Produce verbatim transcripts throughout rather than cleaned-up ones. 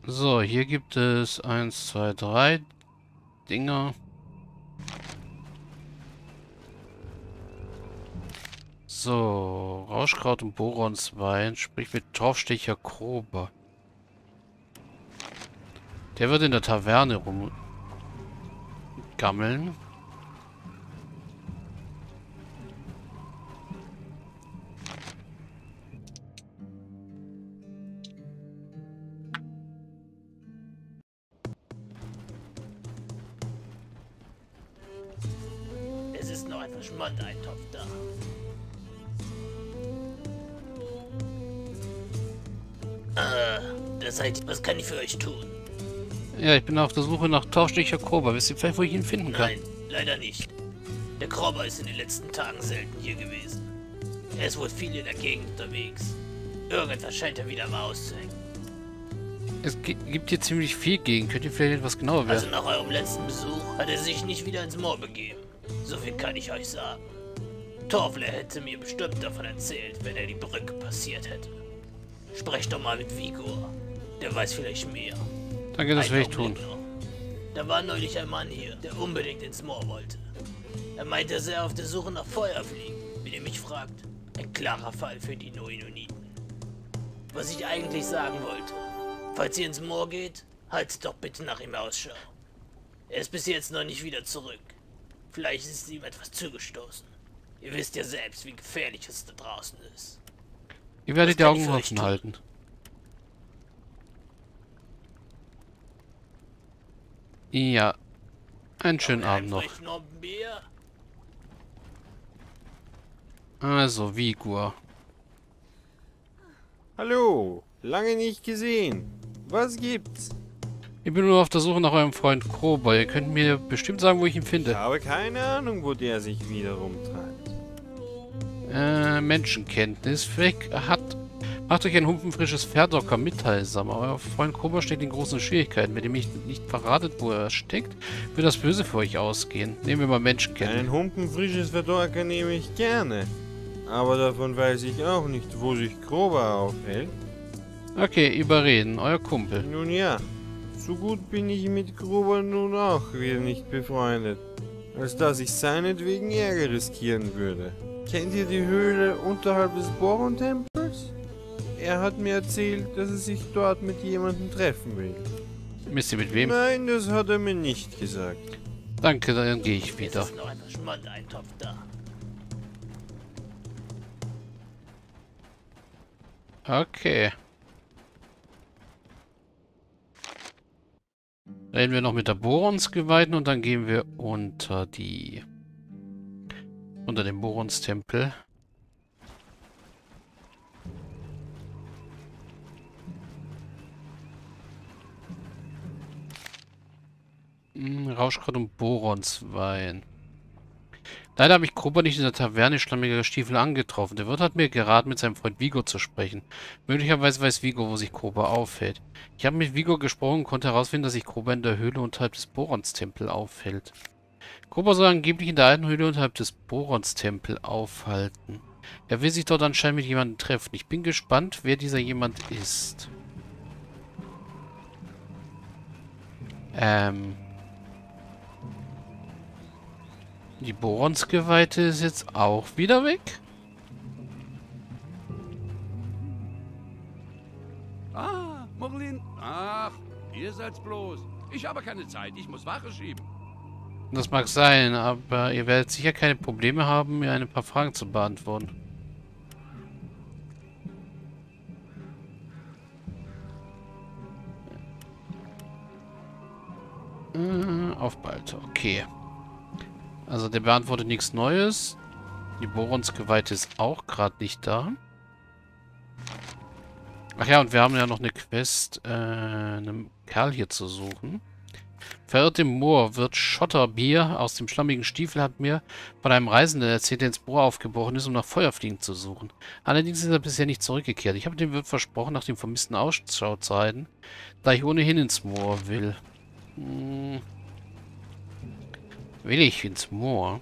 So, hier gibt es eins, zwei, drei Dinger. So, Rauschkraut und Boronswein, sprich mit Torfstecher Krober. Der wird in der Taverne rumgammeln. Es ist noch ein Verschmondeintopf da. Ah, das heißt, was kann ich für euch tun? Ja, ich bin auf der Suche nach Torfstecher Krober. Wisst ihr vielleicht, wo ich ihn finden kann? Nein, leider nicht. Der Krobber ist in den letzten Tagen selten hier gewesen. Er ist wohl viel in der Gegend unterwegs. Irgendwas scheint er wieder mal auszuhängen. Es gi- gibt hier ziemlich viel gegen. Könnt ihr vielleicht etwas genauer Also werden? nach eurem letzten Besuch hat er sich nicht wieder ins Moor begeben. So viel kann ich euch sagen. Torfler hätte mir bestimmt davon erzählt, wenn er die Brücke passiert hätte. Sprecht doch mal mit Vigor. Der weiß vielleicht mehr. Danke, das Einen werde ich tun. Augenblick noch. Da war neulich ein Mann hier, der unbedingt ins Moor wollte. Er meinte, er sei auf der Suche nach Feuerfliegen. Wenn ihr mich fragt, ein klarer Fall für die Noinoniten. Was ich eigentlich sagen wollte, falls ihr ins Moor geht, haltet doch bitte nach ihm Ausschau. Er ist bis jetzt noch nicht wieder zurück. Vielleicht ist ihm etwas zugestoßen. Ihr wisst ja selbst, wie gefährlich es da draußen ist. Ich werde Was die kann ich Augen für euch offen tun? halten. Ja, einen schönen Abend noch. Vielleicht noch ein Bier? Also, Vigur. Hallo, lange nicht gesehen. Was gibt's? Ich bin nur auf der Suche nach eurem Freund Krober. Ihr könnt mir bestimmt sagen, wo ich ihn Ich finde. habe keine Ahnung, wo der sich wieder rumtreibt. Äh, Menschenkenntnis. Vielleicht hat... Macht euch ein humpfenfrisches Pferddocker mitteilsam. Euer Freund Krober steht in großen Schwierigkeiten. Wenn ihr mich nicht verratet, wo er steckt, wird das Böse für euch ausgehen. Nehmen wir mal Menschenkenntnis. Ein humpenfrisches Verdorker nehme ich gerne. Aber davon weiß ich auch nicht, wo sich Grober aufhält. Okay, überreden. Euer Kumpel. Nun ja, so gut bin ich mit Grober nun auch wieder nicht befreundet, als dass ich seinetwegen Ärger riskieren würde. Kennt ihr die Höhle unterhalb des Boron-Tempels? Er hat mir erzählt, dass er sich dort mit jemandem treffen will. Wisst ihr mit wem? Nein, das hat er mir nicht gesagt. Danke, dann gehe ich Es wieder. ist noch ein Verschmondeintopf da. Okay. Reden wir noch mit der Boronsgeweihten und dann gehen wir unter die... unter den Boronstempel. Hm, Rauschkraut und Boronswein. Leider habe ich Gruber nicht in der Taverne schlammiger Stiefel angetroffen. Der Wirt hat mir geraten, mit seinem Freund Vigo zu sprechen. Möglicherweise weiß Vigo, wo sich Gruber aufhält. Ich habe mit Vigo gesprochen und konnte herausfinden, dass sich Gruber in der Höhle unterhalb des Boronstempels aufhält. Gruber soll angeblich in der alten Höhle unterhalb des Boronstempels aufhalten. Er will sich dort anscheinend mit jemandem treffen. Ich bin gespannt, wer dieser jemand ist. Ähm... Die Boronsgeweihte ist jetzt auch wieder weg? Ah, Morlin. Ach, ihr seid's bloß. Ich habe keine Zeit. Ich muss Wache schieben. Das mag sein, aber ihr werdet sicher keine Probleme haben, mir ein paar Fragen zu beantworten. Äh, auf bald, okay. Also der beantwortet nichts Neues. Die Boronsgeweihte ist auch gerade nicht da. Ach ja, und wir haben ja noch eine Quest, äh, einen Kerl hier zu suchen. Verirrt im Moor wird Schotterbier aus dem schlammigen Stiefel hat mir von einem Reisenden erzählt, der ins Moor aufgebrochen ist, um nach Feuerfliegen zu suchen. Allerdings ist er bisher nicht zurückgekehrt. Ich habe dem Wirt versprochen, nach dem vermissten Ausschau zu halten, da ich ohnehin ins Moor will. Hm. Will ich ins Moor?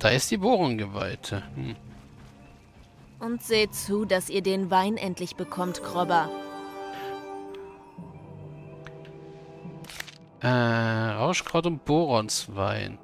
da ist die Bohrengeweihte. Hm. Und seht zu, dass ihr den Wein endlich bekommt, Krobber. Äh, Rauschkraut und Boronswein.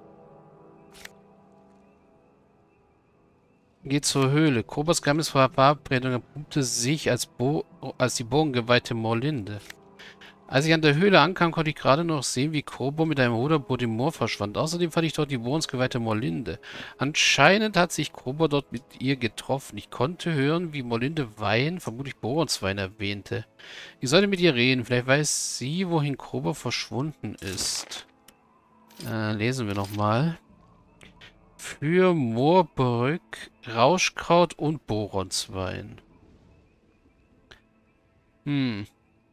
Geht zur Höhle. Krobers Geheimnis vor Verabredung erprobte sich als, Bo als die Bohrengeweihte Morlinde. Als ich an der Höhle ankam, konnte ich gerade noch sehen, wie Krobo mit einem Ruderboot im Moor verschwand. Außerdem fand ich dort die Bohrensgeweihte Morlinde. Anscheinend hat sich Krobo dort mit ihr getroffen. Ich konnte hören, wie Morlinde Wein, vermutlich Boronswein, erwähnte. Ich sollte mit ihr reden. Vielleicht weiß sie, wohin Krobo verschwunden ist. Äh, lesen wir nochmal. Für Moorbrück, Rauschkraut und Boronswein. Hm.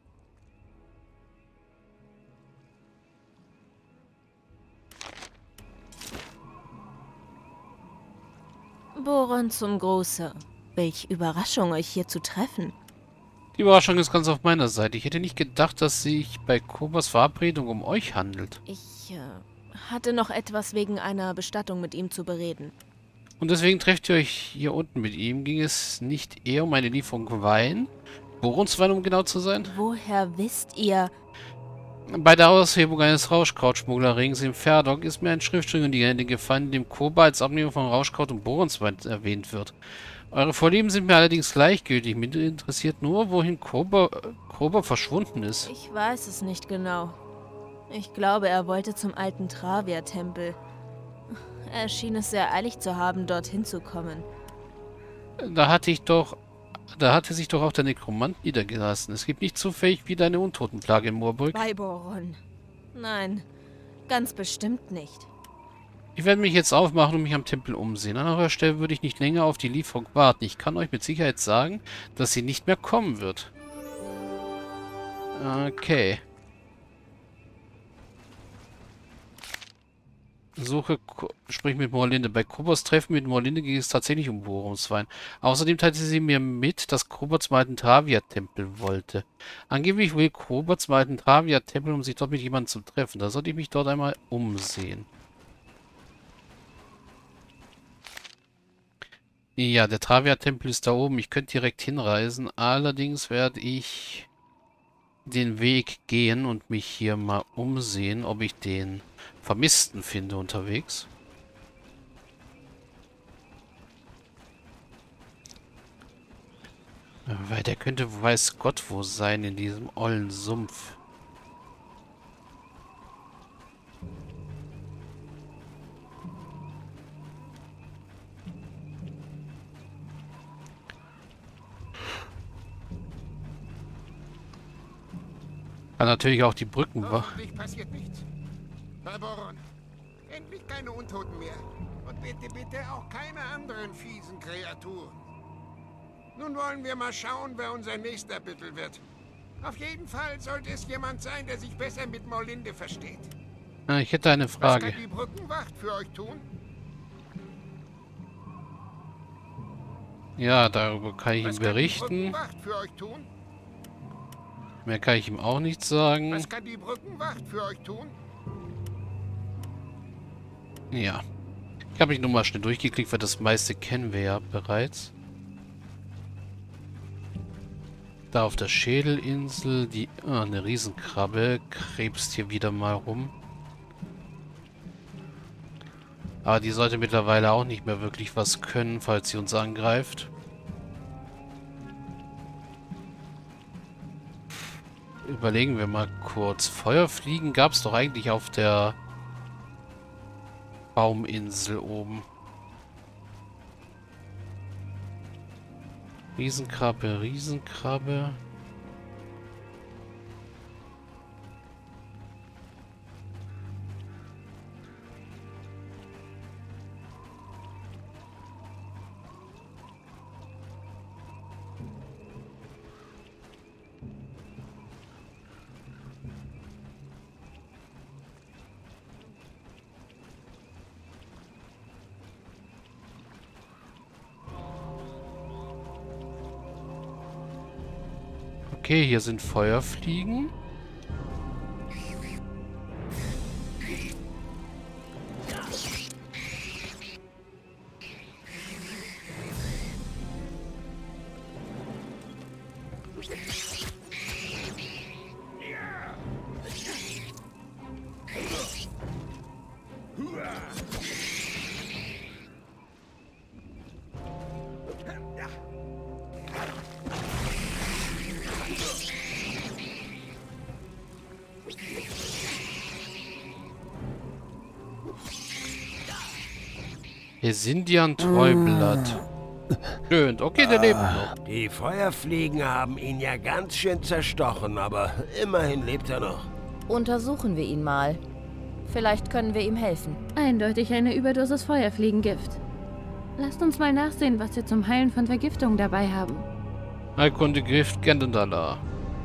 Boron zum Gruße. Welch Überraschung, euch hier zu treffen. Die Überraschung ist ganz auf meiner Seite. Ich hätte nicht gedacht, dass sich bei Krobers Verabredung um euch handelt. Ich äh, hatte noch etwas wegen einer Bestattung mit ihm zu bereden. Und deswegen trefft ihr euch hier unten mit ihm. Ging es nicht eher um eine Lieferung Wein? Boronswein, um genau zu sein? Woher wisst ihr? Bei der Aushebung eines Rauschkrautschmugglerrings im Ferdok ist mir ein Schriftstück in die Hände gefallen, in dem Koba als Abnehmer von Rauschkraut und Boronswein erwähnt wird. Eure Vorlieben sind mir allerdings gleichgültig. Mich interessiert nur, wohin Koba, Koba verschwunden ist. Ich weiß es nicht genau. Ich glaube, er wollte zum alten Travia-Tempel. Er schien es sehr eilig zu haben, dorthin zu kommen. Da hatte ich doch... Da hatte sich doch auch der Nekromant niedergelassen. Es gibt nicht zufällig wieder eine Untotenplage in Moorbrück. Bei Boron. Nein, ganz bestimmt nicht. Ich werde mich jetzt aufmachen und mich am Tempel umsehen. An eurer Stelle würde ich nicht länger auf die Lieferung warten. Ich kann euch mit Sicherheit sagen, dass sie nicht mehr kommen wird. Okay. Suche, sprich mit Morlinde. Bei Krobers Treffen mit Morlinde ging es tatsächlich um Boronswein. Außerdem teilte sie mir mit, dass Krober zum alten Travia-Tempel wollte. Angeblich will Krober zum alten Travia-Tempel, um sich dort mit jemandem zu treffen. Da sollte ich mich dort einmal umsehen. Ja, der Travia-Tempel ist da oben. Ich könnte direkt hinreisen. Allerdings werde ich den Weg gehen und mich hier mal umsehen, ob ich den Vermissten finde unterwegs. Weil der könnte weiß Gott wo sein in diesem ollen Sumpf. Kann natürlich auch die Brücken war. Hoffentlich passiert nichts. Herr Boron, endlich keine Untoten mehr. Und bitte, bitte auch keine anderen fiesen Kreaturen. Nun wollen wir mal schauen, wer unser nächster Büttel wird. Auf jeden Fall sollte es jemand sein, der sich besser mit Morlinde versteht. Ah, ich hätte eine Frage. Was kann die Brückenwacht für euch tun? Ja, darüber kann ich ihm Was kann die berichten. Brückenwacht für euch tun? Mehr kann ich ihm auch nicht sagen. Was kann die Brückenwacht für euch tun? Ja. Ich habe mich nur mal schnell durchgeklickt, weil das meiste kennen wir ja bereits. Da auf der Schädelinsel, die... Ah, eine Riesenkrabbe krebst hier wieder mal rum. Aber die sollte mittlerweile auch nicht mehr wirklich was können, falls sie uns angreift. Überlegen wir mal kurz. Feuerfliegen gab es doch eigentlich auf der Bauminsel oben. Riesenkrabbe, Riesenkrabbe. Okay, hier sind Feuerfliegen. Hesindian Treublatt. Schön. Okay, der lebt noch. Die Feuerfliegen haben ihn ja ganz schön zerstochen, aber immerhin lebt er noch. Untersuchen wir ihn mal. Vielleicht können wir ihm helfen. Eindeutig eine Überdosis Feuerfliegengift. Lasst uns mal nachsehen, was wir zum Heilen von Vergiftung dabei haben. Heilkunde Gift Gendendala.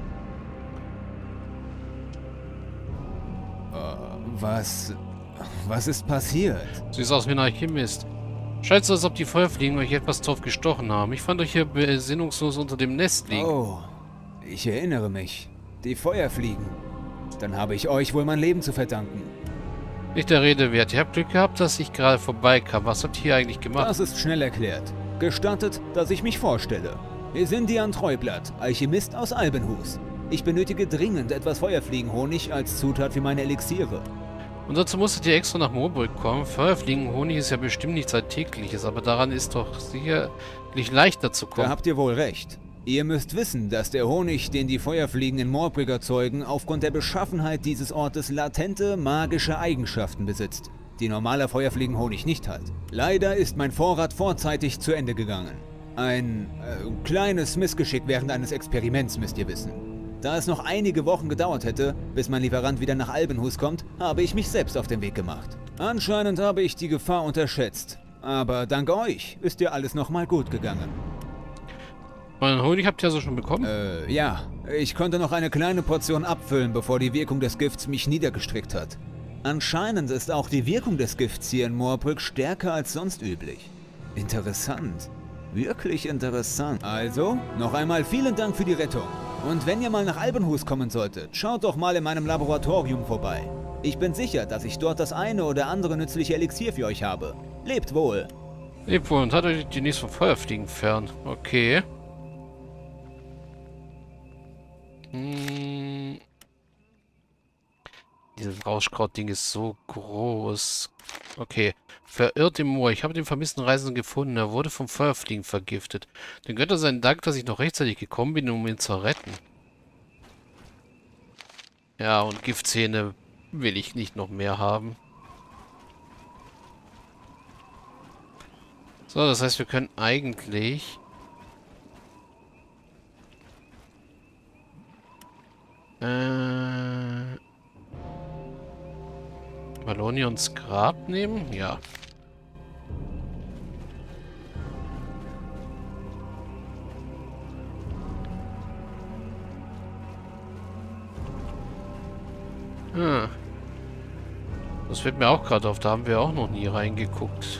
Was... Was ist passiert? Sieht aus wie ein Alchemist. Scheint so, als ob die Feuerfliegen euch etwas drauf gestochen haben. Ich fand euch hier besinnungslos unter dem Nest liegen. Oh, ich erinnere mich. Die Feuerfliegen. Dann habe ich euch wohl mein Leben zu verdanken. Nicht der Rede wert. Ihr habt Glück gehabt, dass ich gerade vorbeikam. Was habt ihr hier eigentlich gemacht? Das ist schnell erklärt. Gestattet, dass ich mich vorstelle. Hesindian Treublatt, Alchemist aus Albenhus. Ich benötige dringend etwas Feuerfliegenhonig als Zutat für meine Elixiere. Und dazu musstet ihr extra nach Moorbrück kommen. Feuerfliegenhonig ist ja bestimmt nichts Alltägliches, aber daran ist doch sicherlich leichter zu kommen. Da habt ihr wohl recht. Ihr müsst wissen, dass der Honig, den die Feuerfliegen in Moorbrück erzeugen, aufgrund der Beschaffenheit dieses Ortes latente magische Eigenschaften besitzt, die normaler Feuerfliegenhonig nicht hat. Leider ist mein Vorrat vorzeitig zu Ende gegangen. Ein äh, kleines Missgeschick während eines Experiments, müsst ihr wissen. Da es noch einige Wochen gedauert hätte, bis mein Lieferant wieder nach Albenhus kommt, habe ich mich selbst auf den Weg gemacht. Anscheinend habe ich die Gefahr unterschätzt. Aber dank euch ist ja alles nochmal gut gegangen. Euren Honig habt ihr also schon bekommen? Äh, ja. Ich konnte noch eine kleine Portion abfüllen, bevor die Wirkung des Gifts mich niedergestrickt hat. Anscheinend ist auch die Wirkung des Gifts hier in Moorbrück stärker als sonst üblich. Interessant. Wirklich interessant. Also, noch einmal vielen Dank für die Rettung. Und wenn ihr mal nach Albenhus kommen solltet, schaut doch mal in meinem Laboratorium vorbei. Ich bin sicher, dass ich dort das eine oder andere nützliche Elixier für euch habe. Lebt wohl. Lebt wohl und hat euch demnächst vom Feuerfliegen fern. Okay. Hm. Dieses Rauschkraut-Ding ist so groß. Okay. Verirrt im Moor. Ich habe den vermissten Reisenden gefunden. Er wurde vom Feuerfliegen vergiftet. Den Götter seinen Dank, dass ich noch rechtzeitig gekommen bin, um ihn zu retten. Ja, und Giftzähne will ich nicht noch mehr haben. So, das heißt, wir können eigentlich... Äh... Malonions Grab nehmen? Ja. Hm. Das fällt mir auch gerade auf. Da haben wir auch noch nie reingeguckt.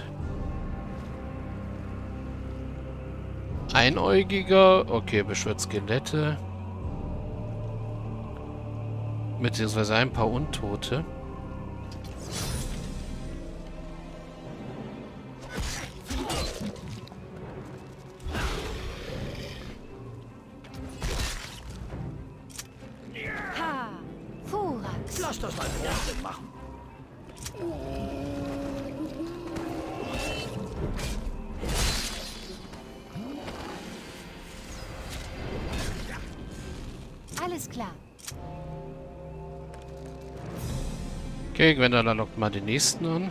Einäugiger. Okay, beschwört Skelette. Beziehungsweise ein paar Untote. Lass das mal Fortschritt machen. Alles klar. Okay, Gwendala lockt mal den nächsten an.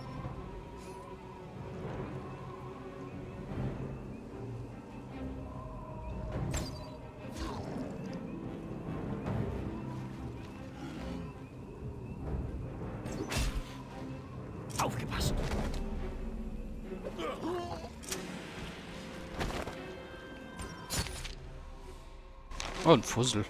Aufgepasst. Oh, ein Fussel.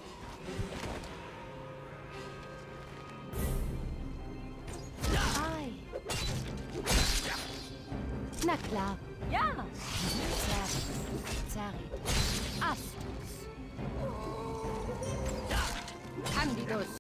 Na klar. Ja. Zarit. Astus. Candidus.